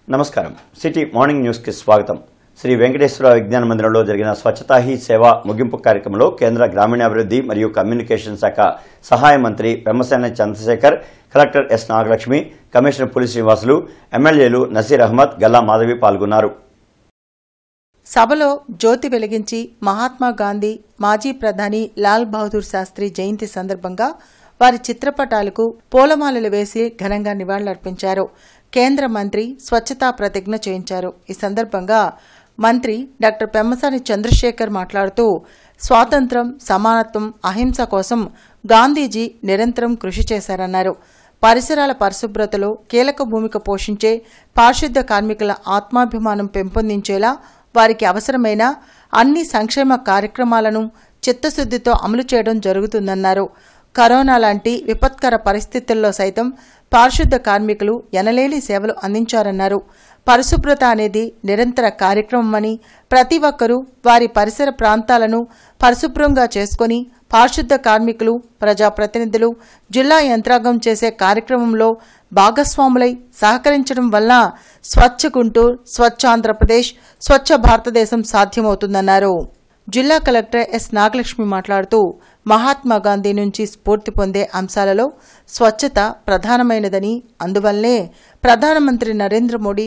నమస్కారం. City morning news కి స్వాగతం. శ్రీ వెంకటేశ్వర విజ్ఞాన మందిరంలో జరిగిన స్వచ్ఛతా హీ సేవ ముగింపు కార్యక్రమంలో కేంద్ర గ్రామీణాభివృద్ధి మరియు కమ్యూనికేషన్ శాఖ సహాయ మంత్రి Pemmasani Chandrasekhar, collector S Nagalakshmi, commissioner Puli Srinivasulu, ఎమ్మెల్యేలు నసీర్ అహ్మద్, గల్లా మాధవి పాల్గొన్నారు. సభలో జ్యోతి వెలిగించి మహాత్మా గాంధీ, మాజీ ప్రధాని లాల్ బహదూర్ శాస్త్రి జయంతి సందర్భంగా వారి చిత్రపటాలకు పూలమాలలు వేసి ఘనంగా నివాళులర్పించారు. కేంద్ర మంత్రి స్వచ్ఛతా ప్రతిజ్ఞ చేయించారు. ఈ సందర్భంగా మంత్రి డాక్టర్ పెమ్మసాని చంద్రశేఖర్ మాట్లాడుతూ స్వాతంత్ర్యం, సమానత్వం, అహింస కోసం గాంధీజీ నిరంతరం కృషి చేశారన్నారు. పరిసరాల పరిశుభ్రతలో కీలక భూమిక పోషించే పారిశుద్ధ్య కార్మికుల ఆత్మాభిమానం పెంపొందించేలా వారికి అవసరమైన అన్ని సంక్షేమ కార్యక్రమాలను చిత్తశుద్దితో అమలు చేయడం జరుగుతుందన్నారు. కరోనా లాంటి విపత్కర పరిస్థితుల్లో సైతం పారిశుద్ధ్య కార్మికులు ఎనలేని సేవలు అందించారన్నారు. పరిశుభ్రత అనేది నిరంతర కార్యక్రమమని ప్రతి ఒక్కరూ వారి పరిసర ప్రాంతాలను పరిశుభ్రంగా చేసుకుని పారిశుద్ధ్య కార్మికులు, ప్రజాప్రతినిధులు, జిల్లా యంత్రాంగం చేసే కార్యక్రమంలో భాగస్వాములై సహకరించడం వల్ల స్వచ్ఛ గుంటూరు, స్వచ్ఛ ఆంధ్రప్రదేశ్, స్వచ్ఛ భారతదేశం సాధ్యమవుతుందన్నారు. జిల్లా కలెక్టర్ ఎస్ నాగలక్ష్మి మాట్లాడుతూ మహాత్మా గాంధీ నుంచి స్ఫూర్తి పొందే అంశాలలో స్వచ్ఛత ప్రధానమైనదని, అందువల్లనే ప్రధానమంత్రి నరేంద్ర మోడీ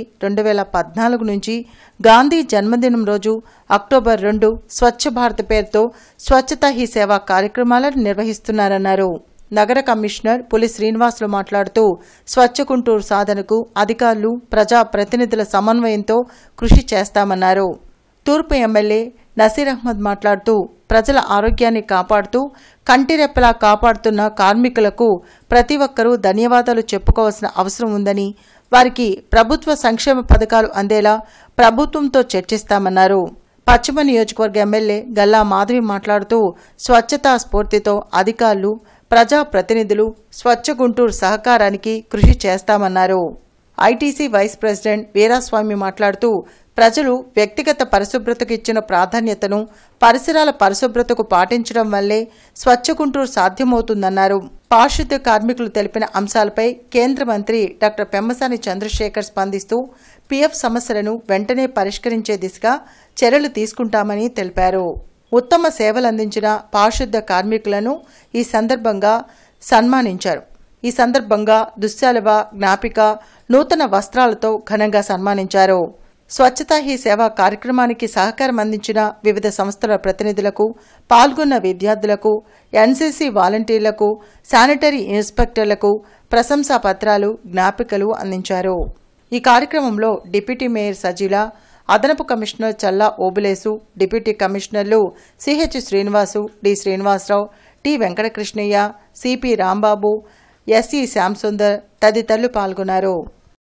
2014 నుంచి గాంధీ జన్మదినం రోజు అక్టోబర్ 2 స్వచ్ఛ భారత్ పేరుతో స్వచ్ఛతా హీ సేవా కార్యక్రమాలను నిర్వహిస్తున్నారన్నారు. నగర కమిషనర్ పులి శ్రీనివాసులు మాట్లాడుతూ స్వచ్ఛ గుంటూరు సాధనకు అధికారులు, ప్రజాప్రతినిధుల సమన్వయంతో కృషి చేస్తామన్నారు. తూర్పు ఎమ్మెల్యే నసీర్ అహ్మద్ మాట్లాడుతూ ప్రజల ఆరోగ్యాన్ని కాపాడుతూ కంటిరెప్పలా కాపాడుతున్న కార్మికులకు ప్రతి ఒక్కరూ ధన్యవాదాలు చెప్పుకోవాల్సిన అవసరం ఉందని, వారికి ప్రభుత్వ సంక్షేమ పథకాలు అందేలా ప్రభుత్వంతో చర్చిస్తామన్నారు. పశ్చిమ నియోజకవర్గ ఎమ్మెల్యే గల్లా మాధవి మాట్లాడుతూ స్వచ్ఛతా స్ఫూర్తితో అధికారులు, ప్రజాప్రతినిధులు స్వచ్ఛ గుంటూరు సహకారానికి కృషి చేస్తామన్నారు. ఐటీసీ వైస్ ప్రెసిడెంట్ వీరాస్వామి మాట్లాడుతూ ప్రజలు వ్యక్తిగత పరిశుభ్రతకు ఇచ్చిన ప్రాధాన్యతను పరిసరాల పరిశుభ్రతకు పాటించడం వల్లే స్వచ్ఛ గుంటూరు సాధ్యమవుతుందన్నారు. పారిశుద్ధ్య కార్మికులు తెలిపిన అంశాలపై కేంద్ర మంత్రి డాక్టర్ పెమ్మసాని చంద్రశేఖర్ స్పందిస్తూ పీఎఫ్ సమస్యలను వెంటనే పరిష్కరించే దిశగా చర్యలు తీసుకుంటామని తెలిపారు. ఉత్తమ సేవలందించిన పారిశుద్ధ్య కార్మికులను ఈ సందర్భంగా సన్మానించారు. ఈ సందర్భంగా దుశ్శాలువ, జ్ఞాపిక, నూతన వస్త్రాలతో ఘనంగా సన్మానించారు. స్వచ్ఛతా హీ సేవా కార్యక్రమానికి సహకారం అందించిన వివిధ సంస్థల ప్రతినిధులకు, పాల్గొన్న విద్యార్థులకు, ఎన్సీసీ వాలంటీర్లకు, శానిటరీ ఇన్స్పెక్టర్లకు ప్రశంసా పత్రాలు, జ్ఞాపికలు అందించారు. ఈ కార్యక్రమంలో డిప్యూటీ మేయర్ సజీల, అదనపు కమిషనర్ చల్లా ఓబులేసు, డిప్యూటీ కమిషనర్లు CH Srinivasu, D Srinivasarao, T Venkatakrishnaiah, CP Rambabu, SE Shyamsundar తదితరులు పాల్గొన్నారు.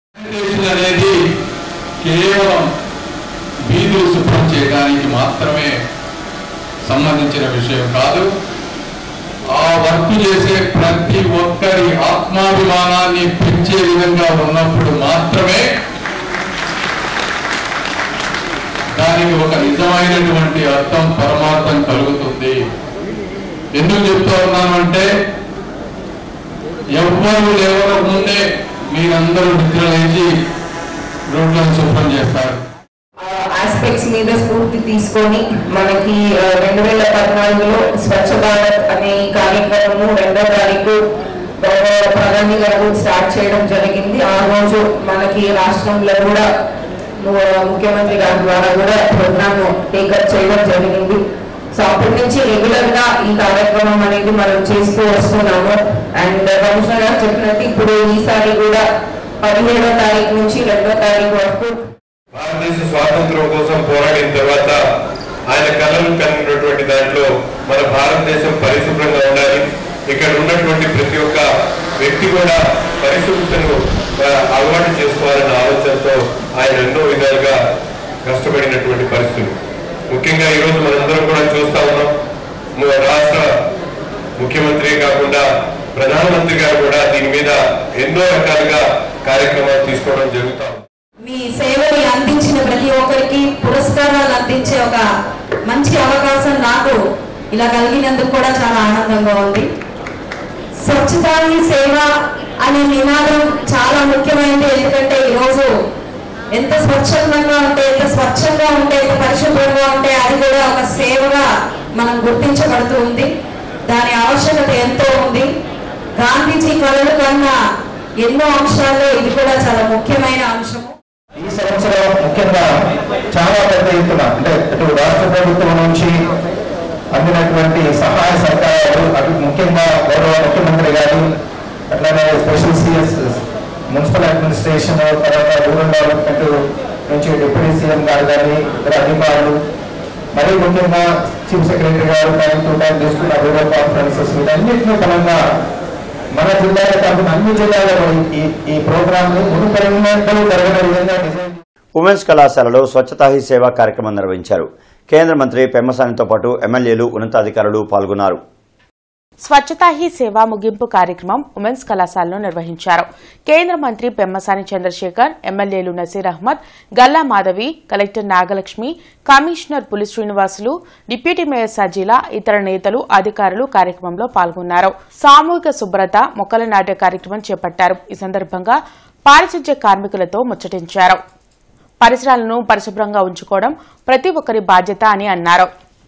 కేవలం వీధులు శుభ్రం చేయడానికి మాత్రమే సంబంధించిన విషయం కాదు. ఆ వర్క్ చేసే ప్రతి ఒక్కరి ఆత్మాభిమానాన్ని పెంచే విధంగా ఉన్నప్పుడు మాత్రమే దానికి ఒక నిజమైనటువంటి అర్థం, పరమార్థం కలుగుతుంది. ఎందుకు చెప్తూ ఉన్నానంటే ఎవ్వరు లేవక ముందే మీరందరూ నిద్ర లేచి రోడ్లను శుభ్రం చేస్తారు. ఆస్పెక్ట్స్ మీద స్ఫూర్తి తీసుకొని మనకి 2014లో స్వచ్ఛ భారత్ అనే కార్యక్రమము 2వ తారీఖు ప్రధాని గారు స్టార్ట్ చేయడం జరిగింది. ఆ రోజు మనకి రాష్ట్రంలో కూడా ముఖ్యమంత్రి గారి ద్వారా కూడా ప్రోగ్రామ్ టేకప్ చేయడం జరిగింది. సో అప్పటి నుంచి రెగ్యులర్ గా ఈ కార్యక్రమం అనేది మనం చేస్తూ వస్తున్నాము. అండ్ కమిషనర్ గారు చెప్పినట్టు ఇప్పుడు ఈసారి కూడా 17వ తారీఖు నుంచి 2వ తారీఖు వరకు భారతదేశ స్వాతంత్ర్యం కోసం పోరాడిన తర్వాత ఆయన కళలు కనినటువంటి దాంట్లో మన భారతదేశం పరిశుభ్రంగా ఉండాలి, ఇక్కడ ఉన్నటువంటి ప్రతి ఒక్క వ్యక్తి కూడా పరిశుభ్రతను అలవాటు చేసుకోవాలన్న ఆలోచనతో ఆయన ఎన్నో విధాలుగా కష్టపడినటువంటి పరిస్థితులు. ముఖ్యంగా ఈరోజు మనందరం కూడా చూస్తా ఉన్నాం. రాష్ట్ర ముఖ్యమంత్రి కాకుండా ప్రధానమంత్రి గారు కూడా దీని మీద ఎన్నో రకాలుగా కార్యక్రమాలు తీసుకోవడం జరుగుతాం. మీ సేవని అందించిన ప్రతి ఒక్కరికి పురస్కారాలు అందించే ఒక మంచి అవకాశం నాకు ఇలా కలిగినందుకు కూడా చాలా ఆనందంగా ఉంది. స్వచ్ఛతా హీ సేవ అనే నినాదం చాలా ముఖ్యమైనది. ఎందుకంటే ఈరోజు ఎంత స్వచ్ఛందంగా ఉంటే, ఎంత స్వచ్ఛంగా ఉంటే, ఎంత పరిశుభ్రంగా ఉంటే అది కూడా ఒక సేవగా మనం గుర్తించబడుతూ ఉంది. దాని ఆవశ్యకత ఎంతో ఉంది. గాంధీజీ కళలు కన్నా ఎన్నో అంశాల్లో ఇది కూడా చాలా ముఖ్యమైన అంశము. ఈ సంవత్సరం ముఖ్యంగా చాలా పెద్ద ఎత్తున అంటే అటు రాష్ట్ర ప్రభుత్వం నుంచి అందినటువంటి సహాయ సహకారాలు, అటు ముఖ్యంగా గౌరవ ముఖ్యమంత్రి గారు, అట్లానే స్పెషల్ సిఎస్ మున్సిపల్ అడ్మినిస్ట్రేషన్, తర్వాత రూరల్ డెవలప్మెంట్ నుంచి డిప్యూటీ సీఎం గారు కానీ ఇతర అధికారులు, మరీ ముఖ్యంగా చీఫ్ సెక్రటరీ గారు టైం టు టైం తీసుకున్న వీడియో కాన్ఫరెన్సెస్ వీటన్నింటినీ ఫలంగా మన జిల్లాలో కాకుండా అన్ని జిల్లాలలో ఈ ప్రోగ్రామ్ ని మునుపరిన్నట్టు జరిగిన విధంగా డిజైన్. ఉమెన్స్ కళాశాలలో స్వచ్ఛతా హీ సేవా కార్యక్రమం నిర్వహించారు. కేంద్ర మంత్రి పెమ్మసానితో పాటు ఎమ్మెల్యేలు, ఉన్నతాధికారులు పాల్గొన్నారు. స్వచ్ఛతా హీ సేవా ముగింపు కార్యక్రమం ఉమెన్స్ కళాశాలలో నిర్వహించారు. కేంద్ర మంత్రి పెమ్మసాని చంద్రశేఖర్, ఎమ్మెల్యేలు Naseer Ahmed, Galla Madhavi, collector Nagalakshmi, commissioner Puli Srinivasulu, deputy mayor Sajila, ఇతర నేతలు, అధికారులు కార్యక్రమంలో పాల్గొన్నారు. సామూహిక శుభ్రత, మొక్కలు నాటే కార్యక్రమం చేపట్టారు. ఈ సందర్భంగా పారిశుధ్య కార్మికులతో ముచ్చటించారు. పరిసరాలను పరిశుభ్రంగా ఉంచుకోవడం ప్రతి ఒక్కరి బాధ్యత అని అన్నారు.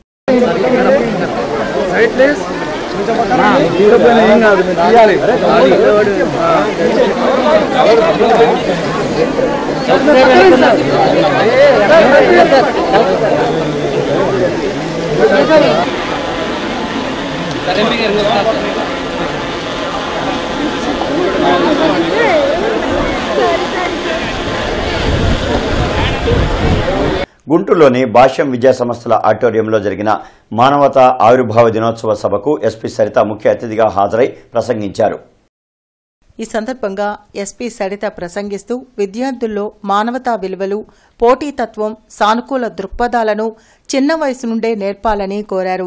గుంటూరులోని భాష్యం విద్యా సంస్థల ఆడిటోరియంలో జరిగిన మానవతా ఆవిర్భావ దినోత్సవ సభకు ఎస్పీ సరిత ముఖ్య అతిథిగా హాజరై ప్రసంగించారు. ఈ సందర్భంగా ఎస్పీ సరిత ప్రసంగిస్తూ విద్యార్థుల్లో మానవతా విలువలు, పోటీతత్వం, సానుకూల దృక్పథాలను చిన్న వయసు నుండే నేర్పాలని కోరారు.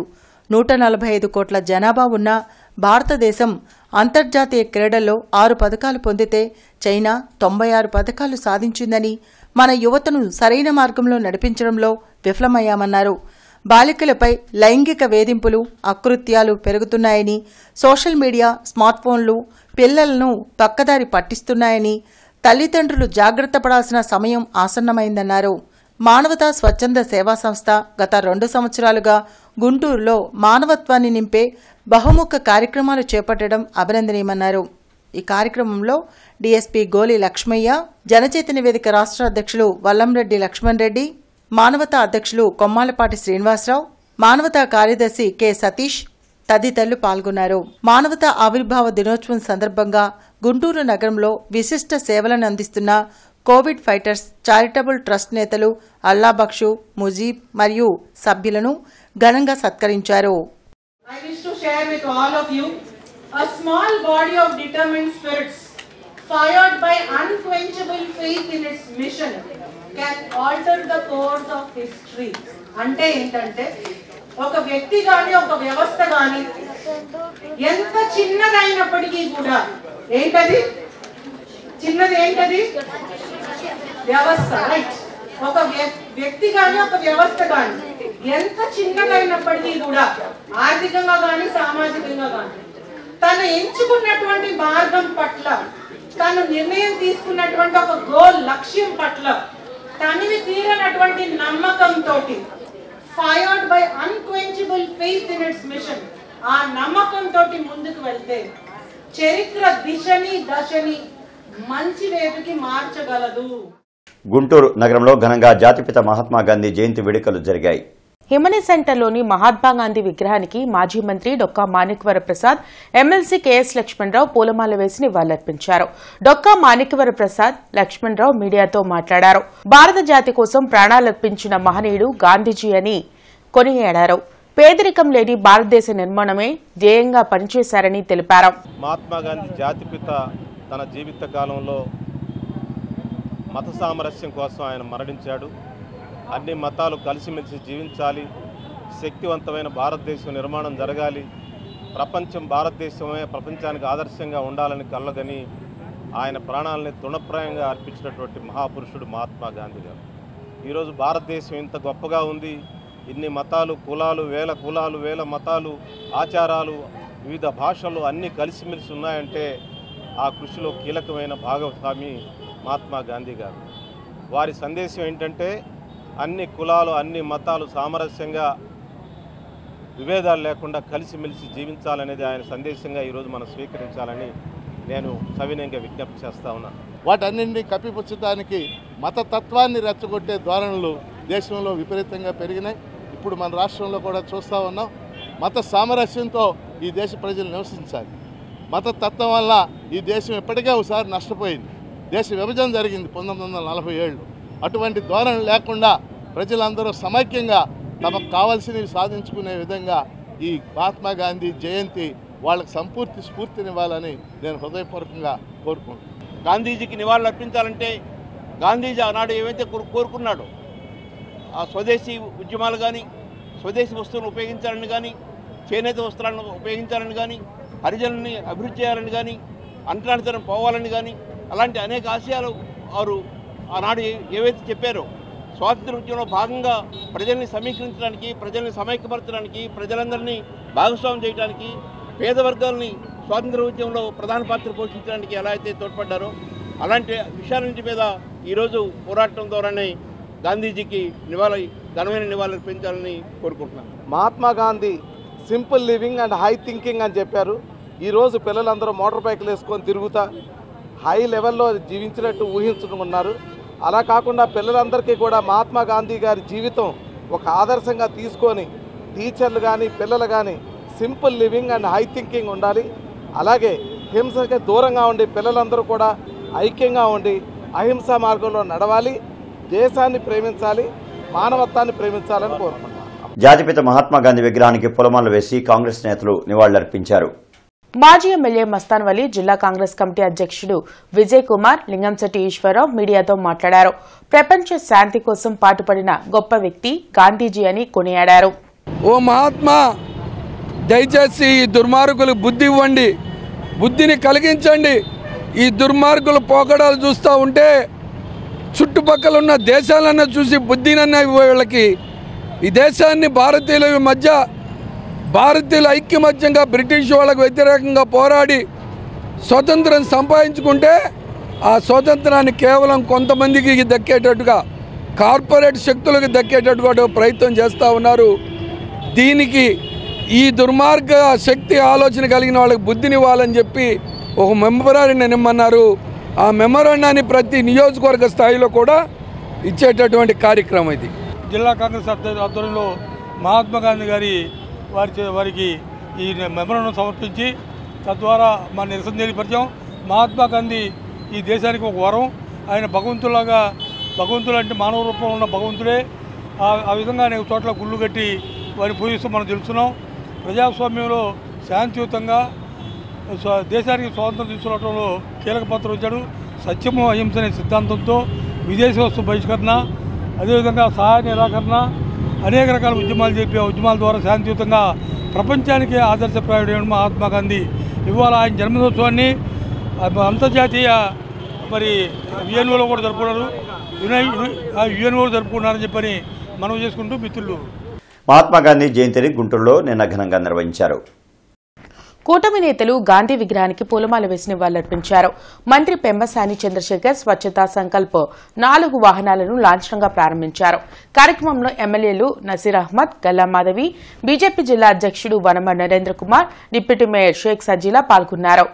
145 కోట్ల జనాభా ఉన్న భారతదేశం అంతర్జాతీయ క్రీడల్లో 6 పతకాలు పొందితే చైనా 96 పతకాలు సాధించిందని, మన యువతను సరైన మార్గంలో నడిపించడంలో విఫలమయ్యామన్నారు. బాలికలపై లైంగిక వేధింపులు, అకృత్యాలు పెరుగుతున్నాయని, సోషల్ మీడియా, స్మార్ట్ ఫోన్లు పిల్లలను పక్కదారి పట్టిస్తున్నాయని, తల్లిదండ్రులు జాగ్రత్త పడాల్సిన సమయం ఆసన్నమైందన్నారు. మానవతా స్వచ్ఛంద సేవా సంస్థ గత 2 సంవత్సరాలుగా గుంటూరులో మానవత్వాన్ని నింపే బహుముఖ కార్యక్రమాలు చేపట్టడం అభినందనీయమన్నారు. ఈ కార్యక్రమంలో డీఎస్పీ గోలి లక్ష్మయ్య, జనచైతన్య వేదిక రాష్ట్ర అధ్యక్షులు వల్లంరెడ్డి లక్ష్మణ్ రెడ్డి, మానవతా అధ్యక్షులు కొమ్మాలపాటి శ్రీనివాసరావు, మానవతా కార్యదర్శి కె సతీష్ తదితరులు పాల్గొన్నారు. మానవతా ఆవిర్భావ దినోత్సవం సందర్భంగా గుంటూరు నగరంలో విశిష్ట సేవలను అందిస్తున్న కోవిడ్ ఫైటర్స్ చారిటబుల్ ట్రస్ట్ నేతలు అల్లాబక్షు, ముజీబ్ మరియు సభ్యులను ఘనంగా సత్కరించారు. I wish to share with all of you a small body of determined spirits fired by unquenchable faith in its mission can alter the course of history. అంటే ఏంటంటే ఒక వ్యక్తి గాని ఒక వ్యవస్థ గాని ఎంత చిన్నదైనప్పటికీ కూడా ఏంటది చిన్నది ఏంటది వ్యవస్థ, రైట్? ఒక వ్యక్తి గాని ఒక వ్యవస్థ గాని ఎంత చిన్నదైనప్పటికీ కూడా ఆర్థికంగా గాని సామాజికంగా గాని తను ఎంచుకున్నటువంటి మార్గం పట్ల, తను నిర్ణయం తీసుకున్నటువంటి ఒక గోల్ లక్ష్యం పట్ల తనివి తీరనటువంటి నమ్మకంతో fired by unquenchable faith in its mission, ఆ నమ్మకంతో ముందుకు వెళ్తే చరిత్ర దిశని దశని మంచి వైపుకి మార్చగలదు. గుంటూరు నగరంలో ఘనంగా జాతిపిత మహాత్మా గాంధీ జయంతి వేడుకలు జరిగాయి. హిమనీ సెంటర్లోని మహాత్మా గాంధీ విగ్రహానికి మాజీ మంత్రి డొక్కా మాణిక్యవర ప్రసాద్, ఎమ్మెల్సీ కెఎస్ లక్ష్మణరావు పూలమాల వేసి నివాళులర్పించారు. డొక్కా మాణిక్యవర ప్రసాద్, లక్ష్మణరావు మీడియాతో మాట్లాడారు. భారత జాతి కోసం ప్రాణాలర్పించిన మహనీయుడు గాంధీజీ అని కొనియాడారు. పేదరికం లేని భారతదేశ నిర్మాణమే ధ్యేయంగా పనిచేశారని తెలిపారు. మహాత్మా గాంధీ జాతిపిత తన జీవిత కాలంలో మత సామరస్యం కోసం ఆయన మరణించాడు. అన్ని మతాలు కలిసిమెలిసి జీవించాలి, శక్తివంతమైన భారతదేశం నిర్మాణం జరగాలి, భారతదేశమే ప్రపంచానికి ఆదర్శంగా ఉండాలని కలగని ఆయన ప్రాణాలని తృణప్రాయంగా అర్పించినటువంటి మహాపురుషుడు మహాత్మా గాంధీ గారు. ఈరోజు భారతదేశం ఇంత గొప్పగా ఉంది, ఇన్ని మతాలు, కులాలు, వేల మతాలు, ఆచారాలు, వివిధ భాషలు అన్నీ కలిసిమెలిసి ఉన్నాయంటే ఆ కృషిలో కీలకమైన భాగస్వామి మహాత్మా గాంధీ గారు. వారి సందేశం ఏంటంటే అన్ని కులాలు అన్ని మతాలు సామరస్యంగా విభేదాలు లేకుండా కలిసిమెలిసి జీవించాలనేది ఆయన సందేశంగా ఈరోజు మనం స్వీకరించాలని నేను సవినయంగా విజ్ఞప్తి చేస్తా ఉన్నాను. వాటన్నింటినీ కప్పిపుచ్చడానికి మతతత్వాన్ని రెచ్చగొట్టే ధోరణులు దేశంలో విపరీతంగా పెరిగినాయి. ఇప్పుడు మన రాష్ట్రంలో కూడా చూస్తూ ఉన్నాం. మత సామరస్యంతో ఈ దేశ ప్రజలు నివసించాలి. మతతత్వం వల్ల ఈ దేశం ఇప్పటికే ఒకసారి నష్టపోయింది. దేశ విభజన జరిగింది 1947. అటువంటి ధోరణి లేకుండా ప్రజలందరూ సమైక్యంగా తమకు కావాల్సినవి సాధించుకునే విధంగా ఈ మహాత్మా గాంధీ జయంతి వాళ్ళకి సంపూర్తి స్ఫూర్తినివ్వాలని నేను హృదయపూర్వకంగా కోరుకుంటున్నాను. గాంధీజీకి నివాళులు అర్పించాలంటే గాంధీజీ ఆనాడు ఏవైతే కోరుకున్నాడో ఆ స్వదేశీ ఉద్యమాలు కానీ, స్వదేశీ వస్తువులను ఉపయోగించాలని కానీ, చేనేత వస్త్రాలను ఉపయోగించాలని కానీ, హరిజనుల్ని అభివృద్ధి చేయాలని కానీ, అంటరానితనం పోవాలని కానీ, అలాంటి అనేక ఆశయాలు వారు ఆనాడు ఏవైతే చెప్పారో స్వాతంత్ర ఉద్యమంలో భాగంగా ప్రజల్ని సమీకరించడానికి, ప్రజల్ని సమైక్యపరచడానికి, ప్రజలందరినీ భాగస్వామ్యం చేయడానికి, పేద వర్గాలని స్వాతంత్ర ఉద్యమంలో ప్రధాన పాత్ర పోషించడానికి ఎలా అయితే తోడ్పడ్డారో అలాంటి విషయాలన్నింటి మీద ఈరోజు పోరాటం ద్వారానే గాంధీజీకి ఘనమైన నివాళులు అర్పించాలని కోరుకుంటున్నాను. Mahatma Gandhi simple living and high thinking అని చెప్పారు. ఈరోజు పిల్లలందరూ మోటార్ బైకులు వేసుకొని తిరుగుతా హై లెవెల్లో జీవించినట్టు ఊహించుకున్నారు. అలా కాకుండా పిల్లలందరికీ కూడా మహాత్మా గాంధీ గారి జీవితం ఒక ఆదర్శంగా తీసుకొని టీచర్లు కానీ పిల్లలు కానీ simple living and high thinking ఉండాలి. అలాగే హింసకి దూరంగా ఉండి పిల్లలందరూ కూడా ఐక్యంగా ఉండి అహింసా మార్గంలో నడవాలి, దేశాన్ని ప్రేమించాలి, మానవత్వాన్ని ప్రేమించాలని కోరుకుంటున్నాను. జాతిపిత మహాత్మా గాంధీ విగ్రహానికి పూలమాలలు వేసి కాంగ్రెస్ నేతలు నివాళులర్పించారు. మాజీ ఎమ్మెల్యే మస్తాన్ వలి జిల్లా కాంగ్రెస్ కమిటీ అధ్యక్షుడు విజయ్ కుమార్ లింగంశెట్టి ఈశ్వరరావు మీడియాతో మాట్లాడారు. ప్రపంచ శాంతి కోసం పాటుపడిన గొప్ప వ్యక్తి గాంధీజీ అని కొనియాడారు. ఓ మహాత్మా, దయచేసి ఈ దుర్మార్గులకు బుద్ధి ఇవ్వండి, బుద్ధిని కలిగించండి. ఈ దుర్మార్గుల పోకడాలు చూస్తూ ఉంటే చుట్టుపక్కల ఉన్న దేశాలన్నా చూసి బుద్ధినన్నా వీళ్ళకి. ఈ దేశాన్ని భారతీయుల ఐక్యమత్యంగా బ్రిటిష్ వాళ్ళకు వ్యతిరేకంగా పోరాడి స్వతంత్రం సంపాదించుకుంటే ఆ స్వతంత్రాన్ని కేవలం కొంతమందికి దక్కేటట్టుగా, కార్పొరేట్ శక్తులకు దక్కేటట్టుగా ప్రయత్నం చేస్తూ ఉన్నారు. దీనికి ఈ దుర్మార్గ శక్తి ఆలోచన కలిగిన వాళ్ళకి బుద్ధినివ్వాలని చెప్పి ఒక మెమొరాండం నిమ్మన్నారు. ఆ మెమొరాండాన్ని ప్రతి నియోజకవర్గ స్థాయిలో కూడా ఇచ్చేటటువంటి కార్యక్రమం ఇది. జిల్లా కాంగ్రెస్ ఆధ్వర్యంలో మహాత్మా గాంధీ గారి వారికి ఈ మెమొరాండం సమర్పించి తద్వారా మా నిరసన తెలియపరిచాం. మహాత్మా గాంధీ ఈ దేశానికి ఒక వరం. ఆయన భగవంతుడు అంటే మానవ రూపంలో ఉన్న భగవంతుడే. ఆ విధంగా అనేక చోట్ల గుళ్ళు కట్టి వారిని పూజిస్తూ మనం తెలుస్తున్నాం. ప్రజాస్వామ్యంలో శాంతియుతంగా దేశానికి స్వాతంత్రం తీసుకురావడంలో కీలక పాత్ర వహించాడు. సత్యము అహింస అనే సిద్ధాంతంతో విదేశీ వస్తు బహిష్కరణ, అదేవిధంగా సహాయ నిరాకరణ, అనేక రకాల ఉద్యమాలు చెప్పి ఆ ఉద్యమాల ద్వారా శాంతియుతంగా ప్రపంచానికి ఆదర్శప్రాయుడైన మహాత్మా గాంధీ ఇవాళ ఆయన జన్మదినోత్సవాన్ని అంతర్జాతీయ యుఎన్ఓలో కూడా జరుపుకున్నారు. యుఎన్ఓ జరుపుకున్నారని చెప్పని మనం చేసుకుంటూ మిత్రులు మహాత్మా గాంధీ జయంతిని గుంటూరులో నిన్న ఘనంగా నిర్వహించారు. కూటమి నేతలు గాంధీ విగ్రహానికి పూలమాల వేసి నివాళులర్పించారు. మంత్రి పెమ్మసాని చంద్రశేఖర్ స్వచ్ఛతా సంకల్ప్ 4 వాహనాలను లాంఛనంగా ప్రారంభించారు. కార్యక్రమంలో ఎమ్మెల్యేలు నసీర్ అహ్మద్, గల్లా మాధవి, బీజేపీ జిల్లా అధ్యక్షుడు వనమ నరేంద్ర కుమార్, డిప్యూటీ మేయర్ షేక్ సజీలా పాల్గొన్నారు.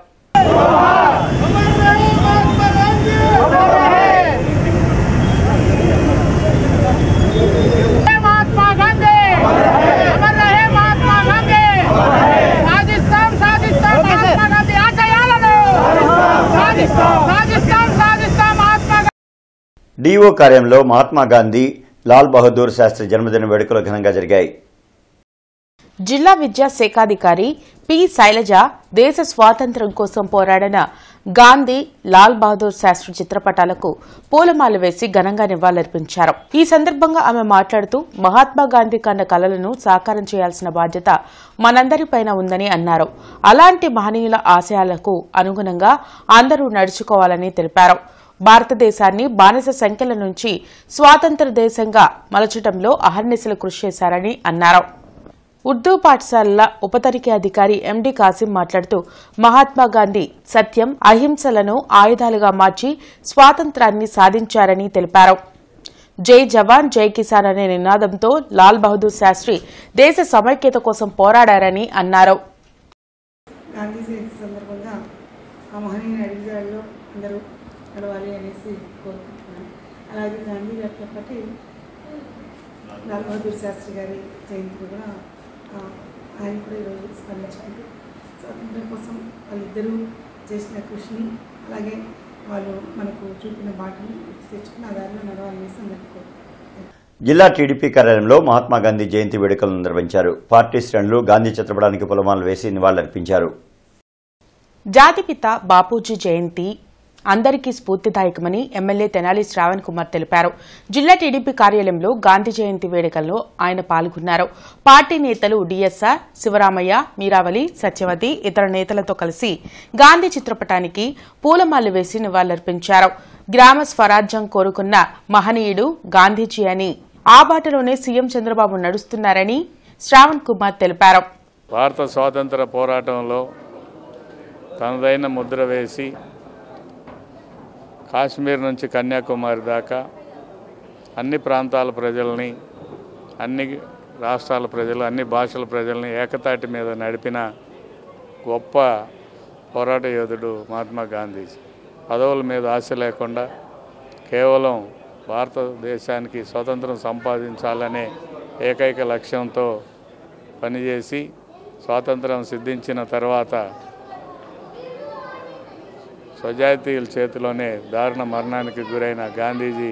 డిఓ కార్యంలో మహాత్మా గాంధీ లాల్ బహదూర్ శాస్త్రి జన్మదిన వేడుకలు ఘనంగా జరిగాయి. జిల్లా విద్యా శాఖాధికారి పి శైలజ దేశ స్వాతంత్ర్యం కోసం పోరాడిన గాంధీ, లాల్ బహదూర్ శాస్త్రి చిత్రపటాలకు పూలమాల వేసి ఘనంగా నివాళులర్పించారు. ఈ సందర్భంగా ఆమె మాట్లాడుతూ మహాత్మా గాంధీ కన్న కలలను సాకారం చేయాల్సిన బాధ్యత మనందరిపైన ఉందని అన్నారు. అలాంటి మహనీయుల ఆశయాలకు అనుగుణంగా అందరూ నడుచుకోవాలని తెలిపారు. భారతదేశాన్ని బానిస సంఖ్యల నుంచి స్వాతంత్ర దేశంగా మలచడంలో అహర్నిశలు కృషి చేశారని అన్నారు. ఉర్దూ పాఠశాలల ఉపతనిఖీ అధికారి ఎండి కాసిం మాట్లాడుతూ మహాత్మా గాంధీ సత్యం అహింసలను ఆయుధాలుగా మార్చి స్వాతంత్రాన్ని సాధించారని తెలిపారు. జై జవాన్ జై కిసాన్ అనే నినాదంతో లాల్ బహదూర్ శాస్త్రి దేశ సమైక్యత కోసం పోరాడారని అన్నారు. గాంధీ జయంతి సందర్భంగా ఆ మహనీయుని అడుగుజాడలో అందరూ నడవాలి అనేసి కోరుకుంటున్నాను. అలాగే గాంధీ గారితో పాటు లాల్ బహదూర్ శాస్త్రి గారి జయంతి కూడా ఆయన కూడా ఈరోజు స్మరించుకుంటూ స్వాతంత్ర్యం కోసం వాళ్ళిద్దరూ చేసిన కృషిని అలాగే వాళ్ళు మనకు చూపిన బాటని తెచ్చుకుని ఆ దారిలో నడవాలనేసి అందరికీ. జిల్లా టీడీపీ కార్యాలయంలో మహాత్మాగాంధీ జయంతి వేడుకలను నిర్వహించారు. పార్టీ శ్రేణులు గాంధీ చిత్రపటానికి పూలమాలలు వేసి నివాళులర్పించారు. జాతిపిత బాపూజీ జయంతి అందరికీ స్ఫూర్తిదాయకమని ఎమ్మెల్యే తెనాలి శ్రావణ్ కుమార్ తెలిపారు. జిల్లా టీడీపీ కార్యాలయంలో గాంధీ జయంతి వేడుకల్లో ఆయన పాల్గొన్నారు. పార్టీ నేతలు డిఎస్ఆర్, శివరామయ్య, మీరావళి, సత్యవతి ఇతర నేతలతో కలిసి గాంధీ చిత్రపటానికి పూలమాలలు వేసి నివాళులర్పించారు. గ్రామ స్వరాజ్యం కోరుకున్న మహనీయుడు గాంధీజీ అని ఆ బాటలోనే సీఎం చంద్రబాబు నడుస్తున్నారని శ్రావణ్ కుమార్ తెలిపారు. భారత స్వాతంత్ర పోరాటంలో తనదైన ముద్ర వేసి కాశ్మీర్ నుంచి కన్యాకుమారి దాకా అన్ని ప్రాంతాల ప్రజల్ని, అన్ని రాష్ట్రాల ప్రజలు, అన్ని భాషల ప్రజల్ని ఏకతాటి మీద నడిపిన గొప్ప పోరాట యోధుడు మహాత్మా గాంధీజీ. పదవుల మీద ఆశ లేకుండా కేవలం భారతదేశానికి స్వతంత్రం సంపాదించాలనే ఏకైక లక్ష్యంతో పనిచేసి స్వాతంత్రం సిద్ధించిన తర్వాత స్వజాతీయుల చేతిలోనే దారుణ మరణానికి గురైన గాంధీజీ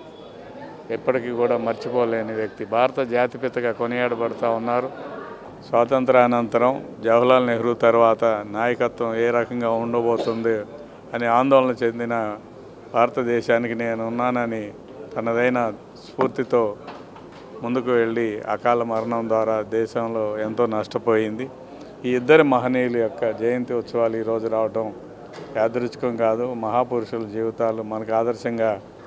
ఎప్పటికీ కూడా మర్చిపోలేని వ్యక్తి. భారత జాతిపితగా కొనియాడబడుతూ ఉన్నారు. స్వాతంత్రానంతరం జవహర్లాల్ నెహ్రూ తర్వాత నాయకత్వం ఏ రకంగా ఉండబోతుంది అని ఆందోళన చెందిన భారతదేశానికి నేను ఉన్నానని తనదైన స్ఫూర్తితో ముందుకు వెళ్ళి అకాల మరణం ద్వారా దేశంలో ఎంతో నష్టపోయింది. ఈ ఇద్దరు మహనీయుల యొక్క జయంతి ఉత్సవాలు ఈరోజు రావడం యాదృచ్ఛికం కాదు. మహాపురుషుల జీవితాలు మనకు ఆదర్శంగా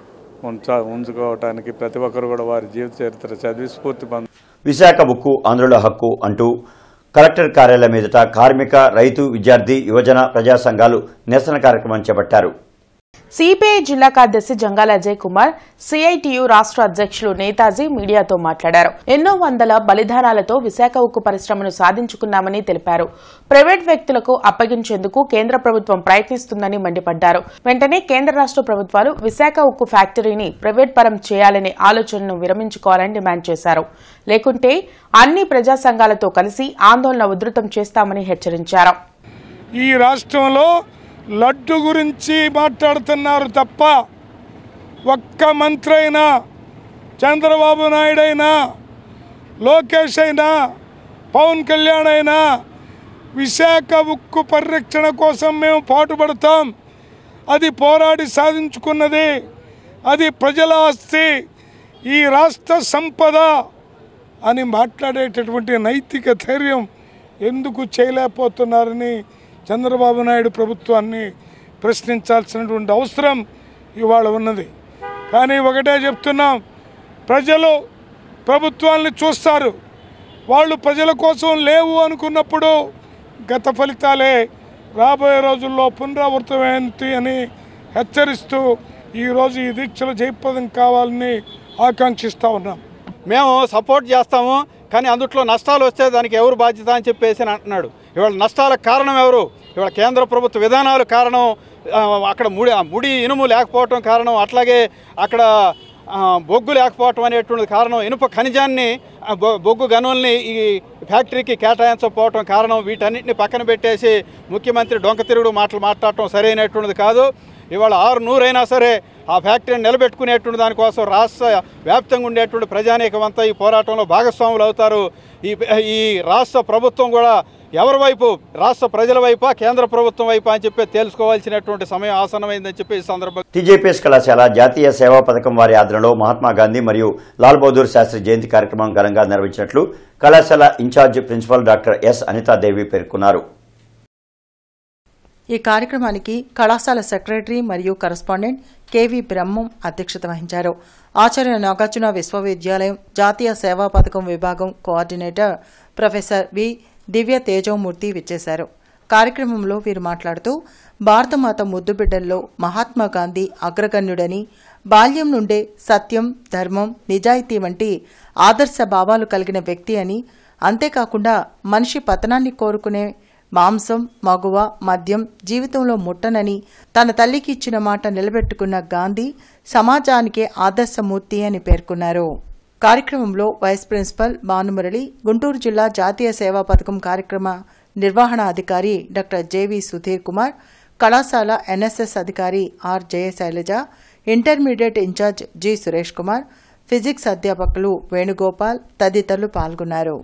ఉంచుకోవటానికి ప్రతి ఒక్కరు కూడా వారి జీవిత చరిత్ర చదివి స్ఫూర్తి విశాఖ ఉక్కు ఆంధ్రుల హక్కు అంటూ కలెక్టర్ కార్యాలయం ఎదుట కార్మిక, రైతు, విద్యార్థి, యువజన ప్రజా సంఘాలు నిరసన కార్యక్రమం చేపట్టారు. సిపిఐ జిల్లా కార్యదర్శి జంగాల అజయ్ కుమార్, సిఐటియు రాష్ట్ర అధ్యక్షులు నేతాజీ మీడియాతో మాట్లాడారు. ఎన్నో వందల బలిదానాలతో విశాఖ ఉక్కు పరిశ్రమను సాధించుకున్నామని తెలిపారు. ప్రైవేట్ వ్యక్తులకు అప్పగించేందుకు కేంద్ర ప్రభుత్వం ప్రయత్నిస్తుందని మండిపడ్డారు. వెంటనే కేంద్ర రాష్ట్ర ప్రభుత్వాలు విశాఖ ఉక్కు ఫ్యాక్టరీని ప్రైవేట్ పరం చేయాలనే ఆలోచనను విరమించుకోవాలని డిమాండ్ చేశారు. లేకుంటే అన్ని ప్రజా సంఘాలతో కలిసి ఆందోళన ఉధృతం చేస్తామని హెచ్చరించారు. ఈ రాష్ట్రంలో లడ్డు గురించి మాట్లాడుతున్నారు తప్ప ఒక్క మంత్రి అయినా, చంద్రబాబు నాయుడు అయినా, లోకేష్ అయినా, పవన్ కళ్యాణ్ అయినా విశాఖ ఉక్కు పరిరక్షణ కోసం మేము పాటుపడతాం, అది పోరాడి సాధించుకున్నది, అది ప్రజల ఆస్తి, ఈ రాష్ట్ర సంపద అని మాట్లాడేటటువంటి నైతిక ధైర్యం ఎందుకు చేయలేకపోతున్నారని చంద్రబాబు నాయుడు ప్రభుత్వాన్ని ప్రశ్నించాల్సినటువంటి అవసరం ఇవాళ ఉన్నది. కానీ ఒకటే చెప్తున్నాం, ప్రజలు ప్రభుత్వాన్ని చూస్తారు. వాళ్ళు ప్రజల కోసం లేవు అనుకున్నప్పుడు గత ఫలితాలే రాబోయే రోజుల్లో పునరావృతమైంది అని హెచ్చరిస్తూ ఈరోజు ఈ దీక్షలు జయప్రదం కావాలని ఆకాంక్షిస్తూ ఉన్నాం. మేము సపోర్ట్ చేస్తాము, కానీ అందుట్లో నష్టాలు వస్తే దానికి ఎవరు బాధ్యత అని చెప్పేసి అంటున్నాడు. ఇవాళ నష్టాలకు కారణం ఎవరు? ఇవాళ కేంద్ర ప్రభుత్వ విధానాలు కారణం, అక్కడ ముడి ఇనుము లేకపోవటం కారణం, అట్లాగే అక్కడ బొగ్గు లేకపోవటం అనేటువంటిది కారణం, ఇనుప ఖనిజాన్ని బొగ్గు గనుల్ని ఈ ఫ్యాక్టరీకి కేటాయించకపోవటం కారణం. వీటన్నిటిని పక్కన పెట్టేసి ముఖ్యమంత్రి డొంక తిరుగుడు మాటలు మాట్లాడటం సరైనటువంటిది కాదు. ఇవాళ 600 అయినా సరే ఆ ఫ్యాక్టరీని నిలబెట్టుకునేటువంటి దానికోసం రాష్ట్ర వ్యాప్తంగా ఉండేటువంటి ప్రజానీకమంతా ఈ పోరాటంలో భాగస్వాములు అవుతారు. ఈ రాష్ట్ర ప్రభుత్వం కూడా ఎవరి వైపు, రాష్ట్ర ప్రజల వైపా కేంద్ర ప్రభుత్వం వైపా అని చెప్పి తెలుసుకోవాల్సినటువంటి సమయం ఆసన్నమైందని చెప్పి ఈ సందర్భంగా టీజేపీఎస్ కళాశాల జాతీయ సేవా పథకం వారి ఆధ్వర్యంలో మహాత్మా గాంధీ మరియు లాల్ బహదూర్ శాస్త్రి జయంతి కార్యక్రమం ఘనంగా నిర్వహించినట్లు కళాశాల incharge principal doctor S Anithadevi పేర్కొన్నారు. ఈ కార్యక్రమానికి కళాశాల సెక్రటరీ మరియు కరస్పాండెంట్ కెవి బ్రహ్మం అధ్యక్షత వహించారు. ఆచార్య నాగార్జున విశ్వవిద్యాలయం జాతీయ సేవా పథకం విభాగం కోఆర్డినేటర్ ప్రొఫెసర్ వి దివ్య తేజోమూర్తి విచ్చేశారు. కార్యక్రమంలో వీరు మాట్లాడుతూ భారతమాత ముద్దుబిడ్డల్లో మహాత్మా గాంధీ అగ్రగణ్యుడని, బాల్యం నుండే సత్యం, ధర్మం, నిజాయితీ వంటి ఆదర్శ భావాలు కలిగిన వ్యక్తి అని, అంతేకాకుండా మనిషి పతనాన్ని కోరుకునే మాంసం, మగువ, మద్యం జీవితంలో ముట్టనని తన తల్లికి ఇచ్చిన మాట నిలబెట్టుకున్న గాంధీ సమాజానికే ఆదర్శమూర్తి అని పేర్కొన్నారు. కార్యక్రమంలో వైస్ ప్రిన్సిపల్ భానుమురళి, గుంటూరు జిల్లా జాతీయ సేవా పథకం కార్యక్రమ నిర్వహణ అధికారి డాక్టర్ జేవి సుధీర్ కుమార్, కళాశాల ఎన్ఎస్ఎస్ అధికారి R Jayasailaja, intermediate incharge G Suresh Kumar, physics అధ్యాపకులు వేణుగోపాల్ తదితరులు పాల్గొన్నారు.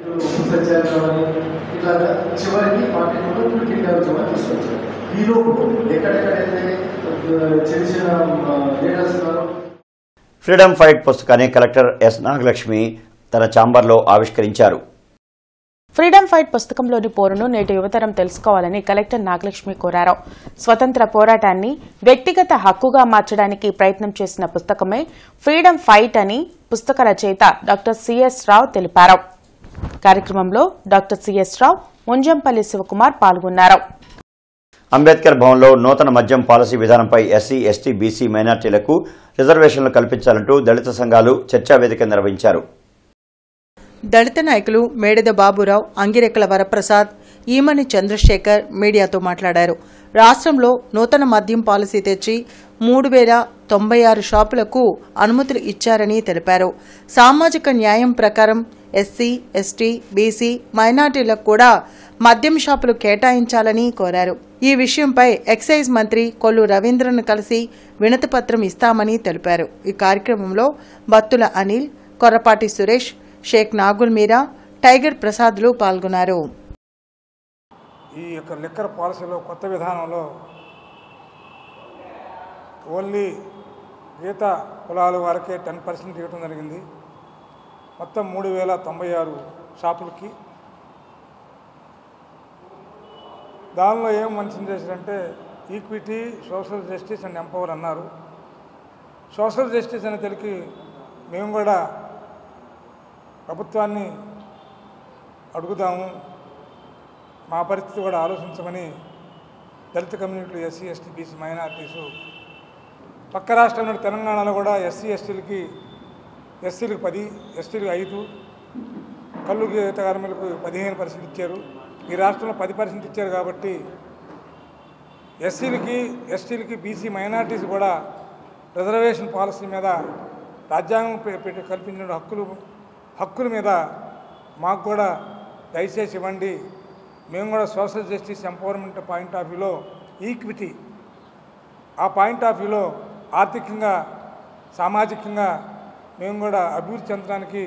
ఫ్రీడమ్ ఫైట్ పుస్తకాన్ని కలెక్టర్ ఎస్ నాగలక్ష్మి తన ఛాంబర్లో ఆవిష్కరించారు. ఫ్రీడమ్ ఫైట్ పుస్తకంలోని పోరును నేటి యువతరం తెలుసుకోవాలని కలెక్టర్ నాగలక్ష్మి కోరారు. స్వతంత్ర పోరాటాన్ని వ్యక్తిగత హక్కుగా మార్చడానికి ప్రయత్నం చేసిన పుస్తకమే ఫ్రీడమ్ ఫైట్ అని పుస్తక రచయిత డాక్టర్ సిఎస్ రావు తెలిపారు. కార్యక్రమంలో డాక్టర్ సిఎస్ రావు, ముంజంపల్లి శివకుమార్ పాల్గొన్నారు. అంబేద్కర్ భవన్లో నూతన మద్యం పాలసీ విధానంపై ఎస్సీ, ఎస్టీ, బీసీ మైనార్టీలకు రిజర్వేషన్లు కల్పించాలంటూ దళిత సంఘాలు చర్చా వేదిక నిర్వహించారు. దళిత నాయకులు మేడెద బాబురావు, అంగిరెక్కల వరప్రసాద్, ఈమని చంద్రశేఖర్ మీడియాతో మాట్లాడారు. రాష్ట్రంలో నూతన మద్యం పాలసీ తెచ్చి 3096 షాపులకు అనుమతులు ఇచ్చారని తెలిపారు. సామాజిక న్యాయం ప్రకారం ఎస్సీ, ఎస్టీ, బీసీ, మైనార్టీలకు కూడా మద్యం షాపులు కేటాయించాలని కోరారు. ఈ విషయంపై ఎక్సైజ్ మంత్రి కొల్లు రవీంద్రను కలిసి వినతిపత్రం ఇస్తామని తెలిపారు. ఈ కార్యక్రమంలో బత్తుల అనిల్, కొర్రపాటి సురేష్, షేక్ నాగుల్ మీరా, టైగర్ ప్రసాద్లు పాల్గొన్నారు. ఈ యొక్క లిక్కర్ పాలసీలో కొత్త విధానంలో ఓన్లీ గీత కులాల వారికే 10% ఇవ్వడం జరిగింది. మొత్తం 3096 షాపులకి. దానిలో ఏం మెన్షన్ చేశారంటే equity, social justice and empower అన్నారు. సోషల్ జస్టిస్ అనే తెలికి మేము కూడా ప్రభుత్వాన్ని అడుగుదాము, మా పరిస్థితి కూడా ఆలోచించమని దళిత కమ్యూనిటీలు, ఎస్సీ, ఎస్టీ, బీసీ, మైనార్టీసు, పక్క రాష్ట్రంలో తెలంగాణలో కూడా ఎస్సీ, ఎస్టీలకి 10, ఎస్టీలకు 5, కళ్ళు గీత కార్మికులకు 15% ఇచ్చారు. ఈ రాష్ట్రంలో 10% ఇచ్చారు. కాబట్టి ఎస్సీలకి, ఎస్టీలకి, బీసీ, మైనార్టీస్ కూడా రిజర్వేషన్ పాలసీ మీద రాజ్యాంగం కల్పించిన హక్కుల మీద మాకు కూడా దయచేసి ఇవ్వండి. మేము కూడా social justice empowerment point of వ్యూలో, ఈక్విటీ ఆ పాయింట్ ఆఫ్ వ్యూలో ఆర్థికంగా, సామాజికంగా మేము కూడా అభివృద్ధి చెందడానికి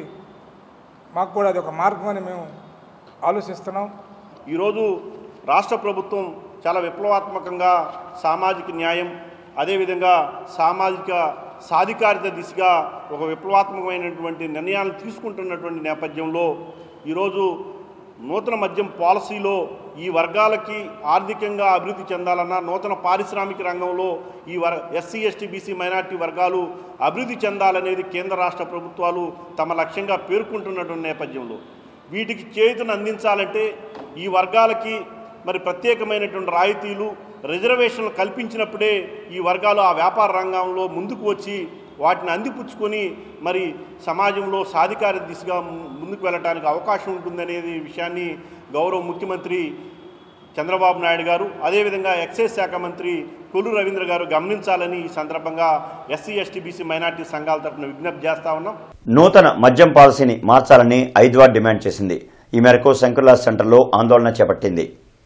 మాకు కూడా అది ఒక మార్గం అని మేము ఆలోచిస్తున్నాం. ఈరోజు రాష్ట్ర ప్రభుత్వం చాలా విప్లవాత్మకంగా సామాజిక న్యాయం, అదేవిధంగా సామాజిక సాధికారిత దిశగా ఒక విప్లవాత్మకమైనటువంటి నిర్ణయాలు తీసుకుంటున్నటువంటి నేపథ్యంలో ఈరోజు నూతన మద్యం పాలసీలో ఈ వర్గాలకి ఆర్థికంగా అభివృద్ధి చెందాలన్నా, నూతన పారిశ్రామిక రంగంలో ఈ ఎస్సీ, ఎస్టీ, బీసీ, మైనార్టీ వర్గాలు అభివృద్ధి చెందాలనేది కేంద్ర రాష్ట్ర ప్రభుత్వాలు తమ లక్ష్యంగా పేర్కొంటున్నటువంటి నేపథ్యంలో వీటికి చేతును అందించాలంటే ఈ వర్గాలకి మరి ప్రత్యేకమైనటువంటి రాయితీలు, రిజర్వేషన్లు కల్పించినప్పుడే ఈ వర్గాలు ఆ వ్యాపార రంగంలో ముందుకు వచ్చి వాటిని అందిపుచ్చుకొని మరి సమాజంలో సాధికార దిశగా ముందుకు వెళ్ళడానికి అవకాశం ఉంటుందనేది విషయాన్ని గౌరవ ముఖ్యమంత్రి చంద్రబాబు నాయుడు గారు, అదేవిధంగా ఎక్సైజ్ శాఖ మంత్రి కొల్లు రవీంద్ర గారు గమనించాలని ఈ సందర్భంగా ఎస్సీ, ఎస్టీ, బీసీ, మైనార్టీ సంఘాల తరఫున విజ్ఞప్తి చేస్తా ఉన్నాం. నూతన మద్యం పాలసీని మార్చాలని ఐద్వా డిమాండ్ చేసింది. ఈ మేరకు శంకర్లాల్ సెంటర్లో ఆందోళన చేపట్టింది.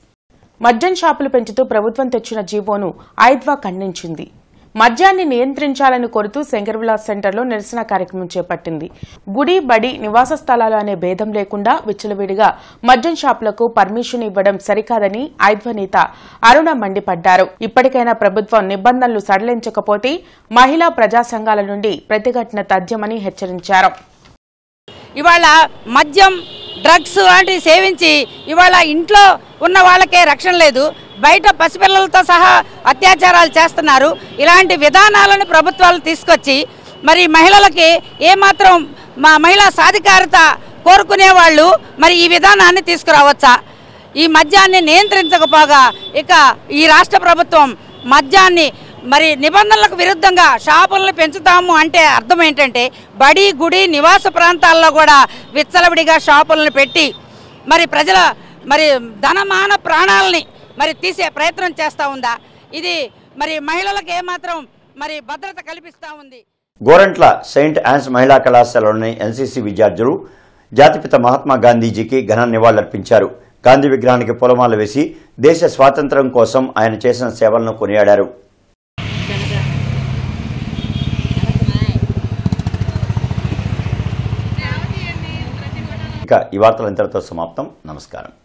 మద్యం షాపులు పెంచుతూ ప్రభుత్వం తెచ్చిన జీవోను ఐద్వా ఖండించింది. మద్యాన్ని నియంత్రించాలని కోరుతూ శంకర్విలాస్ సెంటర్లో నిరసన కార్యక్రమం చేపట్టింది. గుడి, బడి, నివాస స్థలాలు అనే భేదం లేకుండా విచ్చలవిడిగా మద్యం షాపులకు పర్మిషన్ ఇవ్వడం సరికాదని ఐద్వా నేత అరుణ మండిపడ్డారు. ఇప్పటికైనా ప్రభుత్వం నిబంధనలు సడలించకపోతే మహిళా ప్రజా సంఘాల నుండి ప్రతిఘటన తథ్యమని హెచ్చరించారు. ఇవాళ మద్యం, డ్రగ్స్ లాంటివి సేవించి ఇవాళ ఇంట్లో ఉన్న వాళ్ళకే రక్షణ లేదు, బయట పసిపిల్లలతో సహా అత్యాచారాలు చేస్తున్నారు. ఇలాంటి విధానాలను ప్రభుత్వాలు తీసుకొచ్చి మరి మహిళలకి ఏమాత్రం మహిళా సాధికారత కోరుకునే వాళ్ళు మరి ఈ విధానాన్ని తీసుకురావచ్చా? ఈ మద్యాన్ని నియంత్రించకపోగా ఇక ఈ రాష్ట్ర ప్రభుత్వం మద్యాన్ని మరి నిబంధనలకు విరుద్ధంగా షాపులను పెంచుతాము అంటే అర్థం ఏంటంటే బడి గుడి నివాస ప్రాంతాల్లో కూడా విచ్చలవిడిగా షాపులను పెట్టి మరి ప్రజల మరి ధనమాన ప్రాణాలని మరి తీసే ప్రయత్నం చేస్తూ ఉందా? ఇది మరి మహిళలకు ఏమాత్రం మరి భద్రత కల్పిస్తూ ఉంది? గోరంట్ల సెయింట్ యాన్స్ మహిళా కళాశాలలోని ఎన్సీసీ విద్యార్థులు జాతిపిత మహాత్మా గాంధీజీకి ఘన నివాళులర్పించారు. గాంధీ విగ్రహానికి పూలమాల వేసి దేశ స్వాతంత్ర్యం కోసం ఆయన చేసిన సేవలను కొనియాడారు. ఇక ఈ వార్తలు ఇంతటితో సమాప్తం. నమస్కారం.